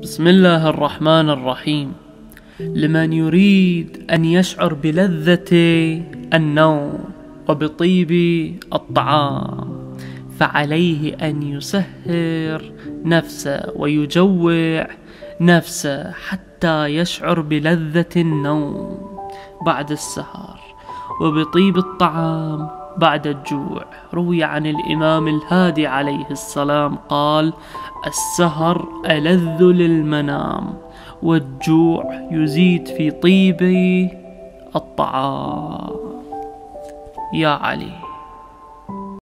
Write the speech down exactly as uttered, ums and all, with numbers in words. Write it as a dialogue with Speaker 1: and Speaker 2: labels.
Speaker 1: بسم الله الرحمن الرحيم. لمن يريد أن يشعر بلذة النوم وبطيب الطعام فعليه أن يسهر نفسه ويجوع نفسه حتى يشعر بلذة النوم بعد السهر وبطيب الطعام بعد الجوع. روي عن الإمام الهادي عليه السلام قال: السهر ألذ للمنام والجوع يزيد في طيب الطعام. يا علي.